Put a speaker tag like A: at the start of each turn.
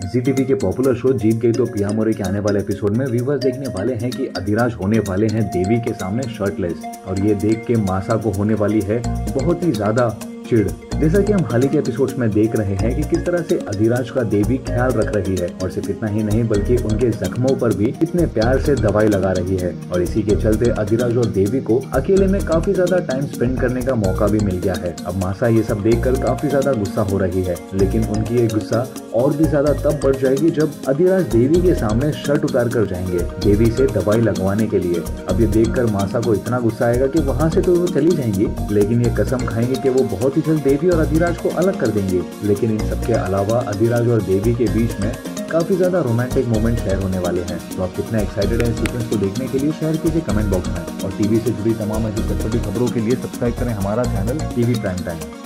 A: जी TV के popular show Jeet Gayi Toh पिया मोरे के आने वाले एपिसोड में व्यूवर्स देखने वाले हैं कि अधिराज होने वाले हैं देवी के सामने शर्टलेस, और ये देख के मासा को होने वाली है बहुत ही ज्यादा चिढ़। जैसा कि हम हाल ही के एपिसोड्स में देख रहे हैं कि किस तरह से अधिराज का देवी ख्याल रख रही है, और सिर्फ इतना ही नहीं बल्कि उनके जख्मों पर भी इतने प्यार से दवाई लगा रही है। और इसी के चलते अधिराज और देवी को अकेले में काफी ज्यादा टाइम स्पेंड करने का मौका भी मिल गया है। अब मासा ये सब देखकर काफी ज्यादा गुस्सा हो रही है, लेकिन उनकी ये गुस्सा और भी ज्यादा तब बढ़ जाएगी जब अधिराज देवी के सामने शर्ट उतार कर जाएंगे देवी से दवाई लगवाने के लिए। अब ये देखकर मासा को इतना गुस्सा आएगा कि वहाँ से तो वो चली जाएंगी, लेकिन ये कसम खाएंगे कि वो बहुत ही जल्द देवी और अधिराज को अलग कर देंगे। लेकिन इन सबके अलावा अधिराज और देवी के बीच में काफी ज्यादा रोमांटिक मोमेंट शेयर होने वाले हैं। तो आप कितना एक्साइटेड हैं इस सीक्वेंस को देखने के लिए, शेयर कीजिए कमेंट बॉक्स में। और टीवी से जुड़ी तमाम ऐसी चटपटी खबरों के लिए सब्सक्राइब करें हमारा चैनल टीवी प्राइम टाइम।